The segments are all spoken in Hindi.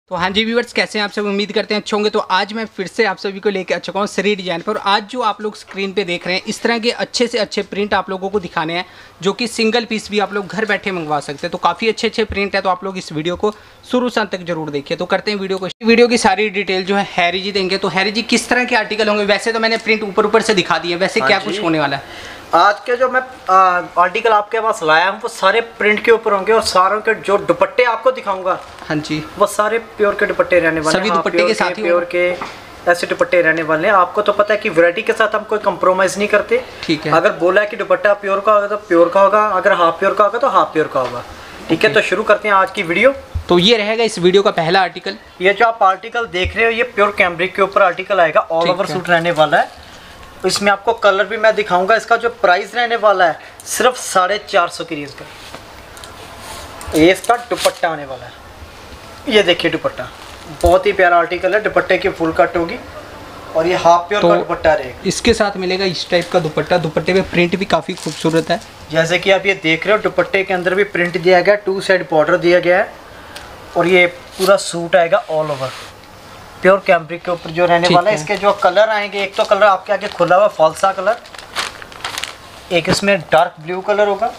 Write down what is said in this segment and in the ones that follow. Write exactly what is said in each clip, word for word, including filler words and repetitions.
तो हाँ जी व्यूअर्स, कैसे हैं आप सब? उम्मीद करते हैं अच्छे होंगे। तो आज मैं फिर से आप सभी को लेकर आ चुका हूँ श्री डिजाइन पर। आज जो आप लोग स्क्रीन पे देख रहे हैं, इस तरह के अच्छे से अच्छे प्रिंट आप लोगों को दिखाने हैं, जो कि सिंगल पीस भी आप लोग घर बैठे मंगवा सकते हैं। तो काफ़ी अच्छे अच्छे प्रिंट है, तो आप लोग इस वीडियो को शुरू से अंत तक जरूर देखिए। तो करते हैं वीडियो को। वीडियो की सारी डिटेल जो है हैरी जी देंगे। तो हैरी जी, किस तरह के आर्टिकल होंगे? वैसे तो मैंने प्रिंट ऊपर ऊपर से दिखा दिए, वैसे क्या कुछ होने वाला है? आज के जो मैं आर्टिकल आपके पास लाया हूँ वो सारे प्रिंट के ऊपर होंगे और सारों के जो दुपट्टे आपको दिखाऊंगा, हाँ जी, वो सारे प्योर के दुपट्टे रहने वाले हैं। सभी दुपट्टे के साथ ही प्योर के ऐसे दुपट्टे रहने वाले हैं। आपको तो पता है कि वैरायटी के साथ हम कोई कंप्रोमाइज नहीं करते। ठीक है, अगर बोला है कि दुपट्टा प्योर का होगा तो प्योर का होगा, अगर हाफ प्योर का होगा तो हाफ प्योर का होगा। ठीक है, तो शुरू करते हैं आज की वीडियो। तो ये रहेगा इस वीडियो का पहला आर्टिकल। ये जो आप आर्टिकल देख रहे हो ये प्योर कैमरिक के ऊपर आर्टिकल आएगा, ऑल ओवर सूट रहने वाला है। इसमें आपको कलर भी मैं दिखाऊंगा। इसका जो प्राइस रहने वाला है सिर्फ साढ़े चार सौ की रेंज का। ये इसका दुपट्टा आने वाला है। ये देखिए दुपट्टा, बहुत ही प्यारा आर्टिकल है। दुपट्टे की फुल कट होगी और ये हाफ प्योर का दुपट्टा रहेगा। इसके साथ मिलेगा इस टाइप का दुपट्टा। दुपट्टे पे प्रिंट भी काफ़ी खूबसूरत है, जैसे कि आप ये देख रहे हो। दुपट्टे के अंदर भी प्रिंट दिया गया, टू साइड बॉर्डर दिया गया है और ये पूरा सूट आएगा ऑल ओवर प्योर कैमरिक के ऊपर जो रहने वाला है। इसके जो कलर आएंगे, एक तो कलर आपके आगे खुला हुआ फालसा कलर, एक इसमें डार्क ब्लू कलर होगा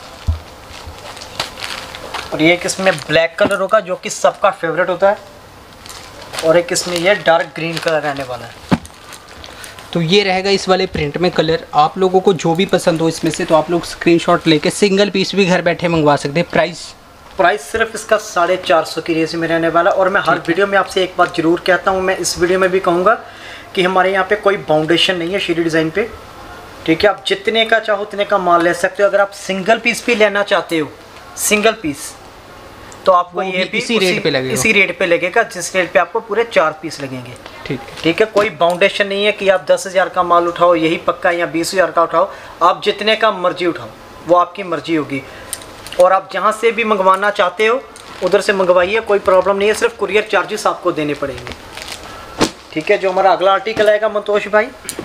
और एक इसमें ब्लैक कलर होगा जो कि सबका फेवरेट होता है, और एक इसमें ये डार्क ग्रीन कलर रहने वाला है। तो ये रहेगा इस वाले प्रिंट में कलर। आप लोगों को जो भी पसंद हो इसमें से, तो आप लोग स्क्रीनशॉट लेके सिंगल पीस भी घर बैठे मंगवा सकते हैं। प्राइस प्राइस सिर्फ इसका साढ़े चार सौ की रेंज में रहने वाला। और मैं हर वीडियो में आपसे एक बात जरूर कहता हूँ, मैं इस वीडियो में भी कहूँगा कि हमारे यहाँ पे कोई बाउंडेशन नहीं है श्री डिज़ाइन पे। ठीक है, आप जितने का चाहो उतने का माल ले सकते हो। अगर आप सिंगल पीस भी लेना चाहते हो, सिंगल पीस, तो आपको ये भी इसी रेट पे लगेगा। इसी रेट पे लगेगा जिस रेट पे आपको पूरे चार पीस लगेंगे। ठीक है, ठीक है। कोई बाउंडेशन नहीं है कि आप दस हज़ार का माल उठाओ यही पक्का, या बीस हज़ार का उठाओ। आप जितने का मर्जी उठाओ, वो आपकी मर्जी होगी। और आप जहाँ से भी मंगवाना चाहते हो उधर से मंगवाइए, कोई प्रॉब्लम नहीं है। सिर्फ कुरियर चार्जेस आपको देने पड़ेंगे। ठीक है, जो हमारा अगला आर्टिकल आएगा मंतोष भाई,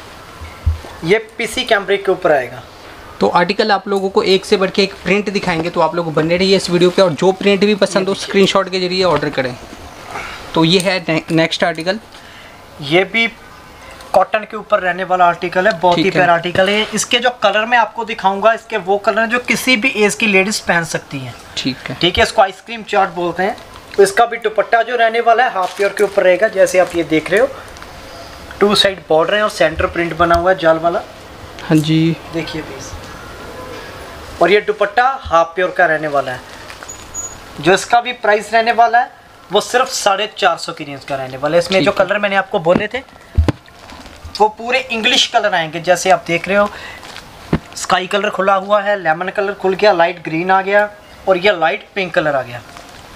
ये पीसी कैमरिक के ऊपर आएगा। तो आर्टिकल आप लोगों को एक से बढ़ के एक प्रिंट दिखाएंगे, तो आप लोग बने रहिए इस वीडियो पे। और जो प्रिंट भी पसंद हो स्क्रीनशॉट के जरिए ऑर्डर करें। तो ये है ने, नेक्स्ट आर्टिकल। ये भी कॉटन के ऊपर रहने वाला आर्टिकल है, बहुत ही प्यारा आर्टिकल है। इसके जो कलर मैं आपको दिखाऊंगा, इसके वो कलर हैं जो किसी भी एज की लेडीज पहन सकती हैं। ठीक है, ठीक है। इसको आइसक्रीम चार्ट बोलते हैं। तो इसका भी दुपट्टा जो रहने वाला है हाफ प्योर के ऊपर रहेगा, जैसे आप ये देख रहे हो। टू साइड बॉर्डर है और सेंटर प्रिंट बना हुआ है जाल वाला। हाँ जी, देखिए प्लीज। और ये दुपट्टा हाफ प्योर का रहने वाला है। जो इसका भी प्राइस रहने वाला है वो सिर्फ साढ़े चार सौ की रेंज का रहने वाला है। इसमें जो कलर मैंने आपको बोले थे वो पूरे इंग्लिश कलर आएंगे, जैसे आप देख रहे हो। स्काई कलर खुला हुआ है, लेमन कलर खुल गया, लाइट ग्रीन आ गया और ये लाइट पिंक कलर आ गया।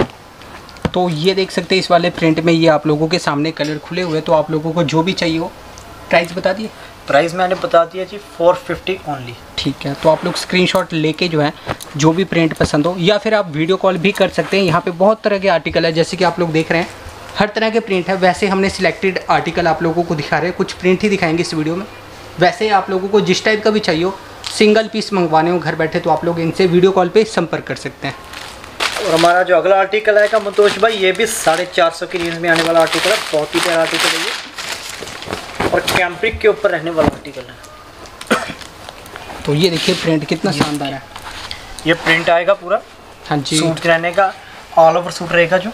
तो ये देख सकते हैं इस वाले प्रिंट में ये आप लोगों के सामने कलर खुले हुए। तो आप लोगों को जो भी चाहिए हो, प्राइस बता दिए। प्राइस मैंने बता दिया जी, फोर फिफ्टी ओनली। ठीक है, तो आप लोग स्क्रीनशॉट लेके जो है जो भी प्रिंट पसंद हो, या फिर आप वीडियो कॉल भी कर सकते हैं। यहाँ पे बहुत तरह के आर्टिकल है, जैसे कि आप लोग देख रहे हैं हर तरह के प्रिंट है। वैसे हमने सिलेक्टेड आर्टिकल आप लोगों को दिखा रहे हैं, कुछ प्रिंट ही दिखाएंगे इस वीडियो में। वैसे आप लोगों को जिस टाइप का भी चाहिए हो, सिंगल पीस मंगवाने हो घर बैठे, तो आप लोग इनसे वीडियो कॉल पे संपर्क कर सकते हैं। और हमारा जो अगला आर्टिकल आएगा मंतोष भाई, ये भी साढ़े चार सौ की रेंज में आने वाला आर्टिकल है। बहुत ही प्यारा आर्टिकल है ये, और कैमरिक के ऊपर रहने वाला आर्टिकल है। तो ये देखिए प्रिंट कितना शानदार है। ये प्रिंट आएगा पूरा, हाँ जी, सूट रहने का, ऑल ओवर सूट रहेगा, जो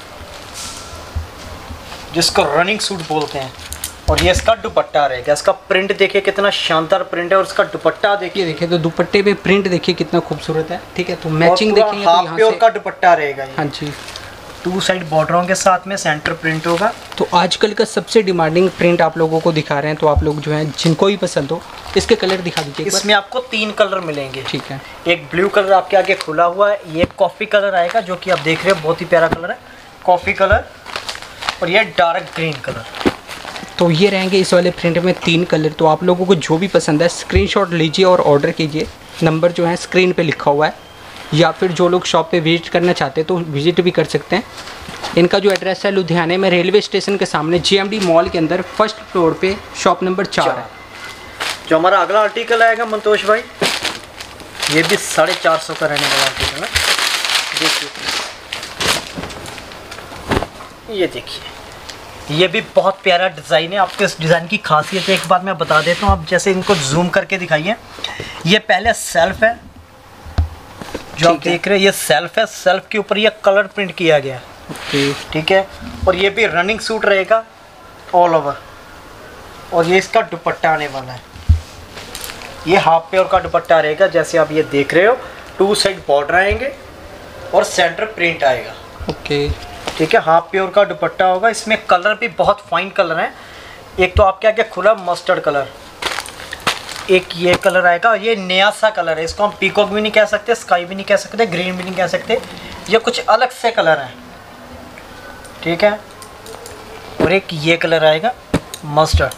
जिसको रनिंग सूट बोलते हैं। और ये इसका दुपट्टा रहेगा। इसका प्रिंट देखिए कितना शानदार प्रिंट है, और इसका दुपट्टा देखिए। देखिए तो दुपट्टे पे प्रिंट देखिए कितना खूबसूरत है। ठीक है, तो मैचिंग देखेंगे तो हाफ प्योर का दुपट्टा रहेगा ये। हाँ जी, टू साइड बॉर्डरों के साथ में सेंटर प्रिंट होगा। तो आजकल का सबसे डिमांडिंग प्रिंट आप लोगों को दिखा रहे हैं। तो आप लोग जो है जिनको भी पसंद हो, इसके कलर दिखा दीजिए। इसमें आपको तीन कलर मिलेंगे। ठीक है, एक ब्लू कलर आपके आगे खुला हुआ है, ये कॉफ़ी कलर आएगा जो कि आप देख रहे हो, बहुत ही प्यारा कलर है, कॉफ़ी कलर, और ये डार्क ग्रीन कलर। तो ये रहेंगे इस वाले प्रिंट में तीन कलर। तो आप लोगों को जो भी पसंद है स्क्रीनशॉट लीजिए और ऑर्डर कीजिए। नंबर जो है स्क्रीन पे लिखा हुआ है, या फिर जो लोग शॉप पे विजिट करना चाहते हैं तो विजिट भी कर सकते हैं। इनका जो एड्रेस है लुधियाने में रेलवे स्टेशन के सामने जीएमडी मॉल के अंदर फर्स्ट फ्लोर पे शॉप नंबर चार है। जो हमारा अगला आर्टिकल आएगा मंतोष भाई, ये भी साढ़े चार सौ का रहने वाला आर्टिकल है। देखिए ये देखिए, ये भी बहुत प्यारा डिज़ाइन है। आपके इस डिज़ाइन की खासियत एक बार मैं बता देता हूँ। आप जैसे इनको जूम करके दिखाइए, ये पहले सेल्फ है जो आप देख रहे हैं, ये सेल्फ है। सेल्फ के ऊपर ये कलर प्रिंट किया गया है। ओके, ठीक है। और ये भी रनिंग सूट रहेगा ऑल ओवर। और ये इसका दुपट्टा आने वाला है, ये हाफ प्योर का दुपट्टा रहेगा। जैसे आप ये देख रहे हो, टू साइड बॉर्डर आएंगे और सेंटर प्रिंट आएगा। ओके, ठीक है। हाफ प्योर का दुपट्टा होगा। इसमें कलर भी बहुत फाइन कलर है। एक तो आपके आगे खुला मस्टर्ड कलर, एक ये कलर आएगा। ये नया सा कलर है, इसको हम पीकॉक भी नहीं कह सकते, स्काई भी नहीं कह सकते, ग्रीन भी नहीं कह सकते। ये कुछ अलग से कलर है। ठीक है। और एक ये कलर आएगा मस्टर्ड,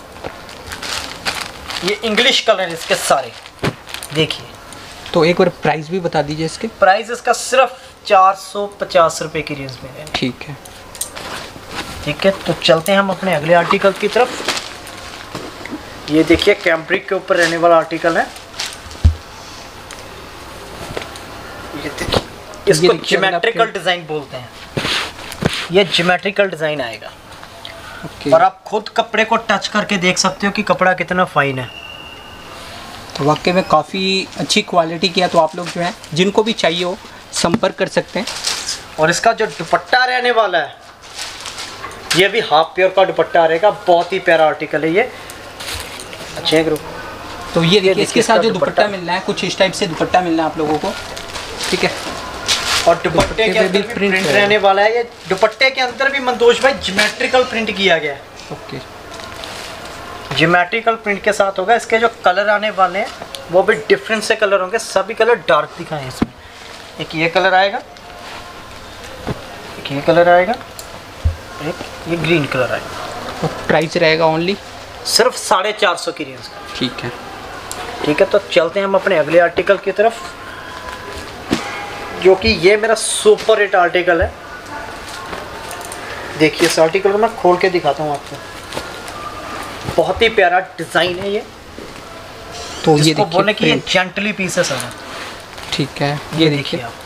ये इंग्लिश कलर इसके सारे। देखिए, तो एक बार प्राइस भी बता दीजिए इसके। प्राइस इसका सिर्फ चार सौ पचास रुपये की रेंज में है। ठीक है। ठीक है, तो चलते हैं हम अपने अगले आर्टिकल की तरफ। ये देखिए, कैम्ब्रिक के ऊपर रहने वाला आर्टिकल है। ये देखिए, इसको ज्योमेट्रिकल डिज़ाइन बोलते हैं। ये ज्योमेट्रिकल डिज़ाइन आएगा। ओके। और आप खुद कपड़े को टच करके देख सकते हो कि कपड़ा कितना फाइन है। तो वाकई में काफ़ी अच्छी क्वालिटी की है। तो आप लोग जो है जिनको भी चाहिए हो संपर्क कर सकते हैं। और इसका जो दुपट्टा रहने वाला है, ये भी हाफ प्योर का दुपट्टा रहेगा। बहुत ही प्यारा आर्टिकल है ये। अच्छे ग्रुप। तो ये देखिए, इसके साथ जो दुपट्टा दुपट्टा मिलना है, कुछ इस टाइप से दुपट्टा मिलना है आप लोगों को। ठीक है। और दुपट्टे के अंदर भी प्रिंट रहने वाला है। ये दुपट्टे के अंदर भी मंतोष भाई ज्योमेट्रिकल प्रिंट किया गया है। ओके, ज्योमेट्रिकल प्रिंट के साथ होगा। इसके जो कलर आने वाले हैं वो भी डिफरेंट से कलर होंगे। सभी कलर डार्क दिखाएं इसमें। एक ये कलर आएगा, एक ये कलर आएगा, एक ये ग्रीन कलर आएगा। और प्राइस रहेगा ओनली सिर्फ साढ़े चार सौ की रेंज का। ठीक है। ठीक है, तो चलते हैं हम अपने अगले आर्टिकल की तरफ, जो कि ये मेरा सुपर हिट आर्टिकल है। देखिए, इस आर्टिकल को मैं खोल के दिखाता हूँ आपको। बहुत ही प्यारा डिज़ाइन है ये। तो ये देखिए, बोलने की ये प्रिंट। जेंटली पीसेस है। ठीक है, ये देखिए आप।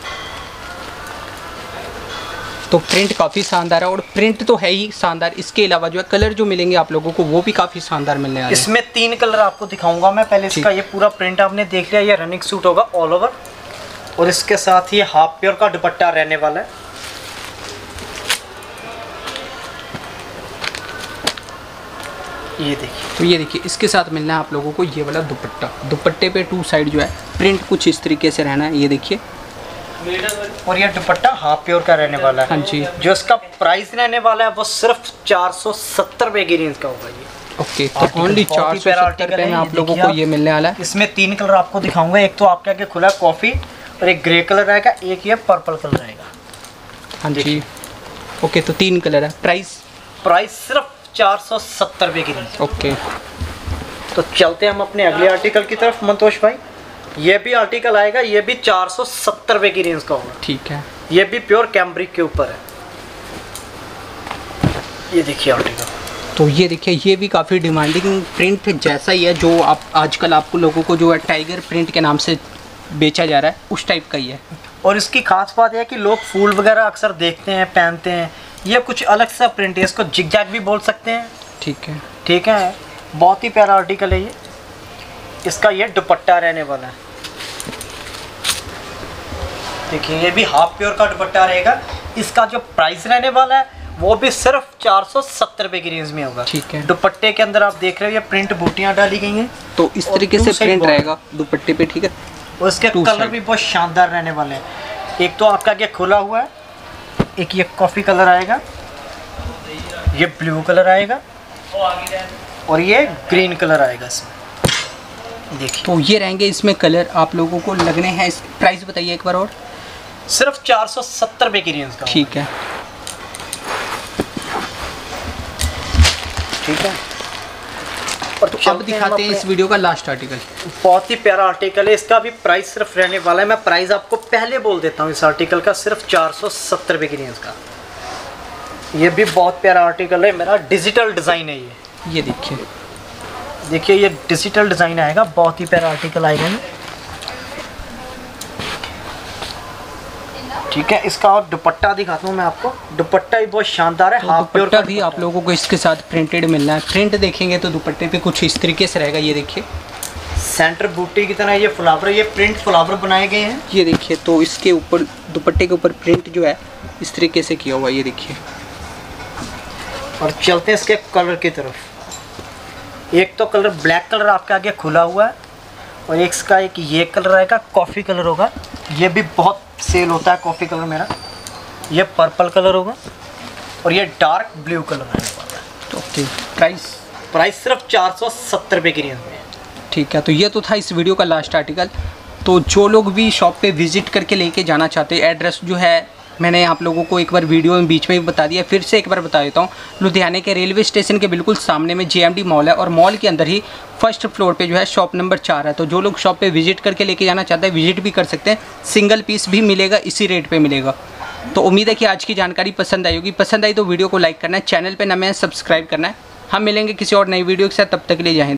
तो प्रिंट काफ़ी शानदार है। और प्रिंट तो है ही शानदार, इसके अलावा जो है कलर जो मिलेंगे आप लोगों को वो भी काफ़ी शानदार मिलने वाले हैं। इसमें तीन कलर आपको दिखाऊंगा मैं। पहले इसका ये पूरा प्रिंट आपने देख लिया। ये रनिंग सूट होगा ऑल ओवर। और इसके साथ ही हाफ प्योर का दुपट्टा रहने वाला है। ये देखिए, तो ये देखिए, इसके साथ मिलना है आप लोगों को ये वाला दुपट्टा। दुपट्टे पे टू साइड जो है प्रिंट कुछ इस तरीके से रहना है। ये देखिए, और ये दुपट्टा हाफ प्योर का रहने वाला है। हाँ जी। जो इसका प्राइस रहने वाला है वो सिर्फ चार सौ सत्तर रुपये की रेंज का होगा ये। ओके, तो ओनली चार सौ सत्तर रुपये में आप लोगों को ये मिलने वाला है। इसमें तीन कलर आपको दिखाऊंगा। एक तो आपके आगे खुला कॉफ़ी, और एक ग्रे कलर आएगा, एक ये पर्पल कलर आएगा। हाँ जी। ओके, तो तीन कलर है। प्राइस प्राइस सिर्फ चार सौ सत्तर रुपये की रेंज। ओके, तो चलते हैं हम अपने अगले आर्टिकल की तरफ मंतोष भाई। ये भी आर्टिकल आएगा, ये भी चार सौ सत्तर रुपये की रेंज का होगा। ठीक है। ये भी प्योर कैम्ब्रिक के ऊपर है। ये देखिए आर्टिकल। तो ये देखिए, ये भी काफ़ी डिमांडिंग प्रिंट जैसा ही है जो आप आजकल आपको लोगों को जो है टाइगर प्रिंट के नाम से बेचा जा रहा है, उस टाइप का ही है। और इसकी खास बात है कि लोग फूल वगैरह अक्सर देखते हैं, पहनते हैं। ये कुछ अलग सा प्रिंट है, इसको जिगजैग भी बोल सकते हैं। ठीक है। ठीक है, बहुत ही प्यारा आर्टिकल है ये। इसका ये दुपट्टा रहने वाला है। देखिए, ये भी हाफ प्योर का दुपट्टा रहेगा। इसका जो प्राइस रहने वाला है वो भी सिर्फ चार सौ सत्तर रुपये की रेंज में होगा। ठीक है। दुपट्टे के अंदर आप देख रहे हो ये प्रिंट बूटियाँ डाली गई हैं। तो इस तरीके से प्रिंट रहेगा दुपट्टे पे। ठीक है। और इसके कलर भी बहुत शानदार रहने वाले हैं। एक तो आपका ये खुला हुआ है, एक ये कॉफ़ी कलर आएगा, ये ब्लू कलर आएगा, और ये ग्रीन कलर आएगा इसमें। देखिए, तो ये रहेंगे इसमें कलर आप लोगों को लगने हैं। इस प्राइस बताइए एक बार और। सिर्फ चार सौ सत्तर रुपये की रेंज का। ठीक है। ठीक है। और तो अब दिखाते हैं इस वीडियो का लास्ट आर्टिकल। बहुत ही प्यारा आर्टिकल है। इसका भी प्राइस सिर्फ रहने वाला है, मैं प्राइस आपको पहले बोल देता हूँ इस आर्टिकल का, सिर्फ चार सौ सत्तर रुपये की रेंज का। ये भी बहुत प्यारा आर्टिकल है मेरा। डिजिटल डिज़ाइन है ये। ये देखिए, देखिए ये डिजिटल डिज़ाइन आएगा। बहुत ही प्यारा आर्टिकल आएगा ये। ठीक है, इसका और दुपट्टा दिखाता हूँ मैं आपको। दुपट्टा भी बहुत शानदार है, तो हाफ प्योर दुपट्टा भी आप लोगों को इसके साथ प्रिंटेड मिलना है। प्रिंट देखेंगे तो दुपट्टे पे कुछ इस तरीके से रहेगा, ये देखिए सेंटर बूटी की तरह ये फ्लावर, ये प्रिंट फ्लावर बनाए गए हैं। ये देखिए, तो इसके ऊपर दुपट्टे के ऊपर प्रिंट जो है इस तरीके से किया हुआ है, ये देखिए। और चलते हैं इसके कलर की तरफ। एक तो कलर ब्लैक कलर आपके आगे खुला हुआ है, और एक इसका एक ये कलर आएगा, कॉफ़ी कलर होगा, ये भी बहुत सेल होता है कॉफ़ी कलर मेरा। ये पर्पल कलर होगा, और ये डार्क ब्लू कलर है। ओके, प्राइस प्राइस सिर्फ चार सौ सत्तर रुपये की रेंज में। ठीक है, तो ये तो था इस वीडियो का लास्ट आर्टिकल। तो जो लोग भी शॉप पे विजिट करके लेके जाना चाहते हैं, एड्रेस जो है मैंने आप लोगों को एक बार वीडियो में बीच में भी बता दिया, फिर से एक बार बता देता हूँ। लुधियाने के रेलवे स्टेशन के बिल्कुल सामने में जेएमडी मॉल है, और मॉल के अंदर ही फर्स्ट फ्लोर पे जो है शॉप नंबर चार है। तो जो लोग शॉप पे विजिट करके लेके जाना चाहते हैं विजिट भी कर सकते हैं, सिंगल पीस भी मिलेगा, इसी रेट पे मिलेगा। तो उम्मीद है कि आज की जानकारी पसंद आई होगी। पसंद आई तो वीडियो को लाइक करना है, चैनल पर नए हैं सब्सक्राइब करना है। हम मिलेंगे किसी और नई वीडियो के साथ, तब तक के लिए जय हिंद।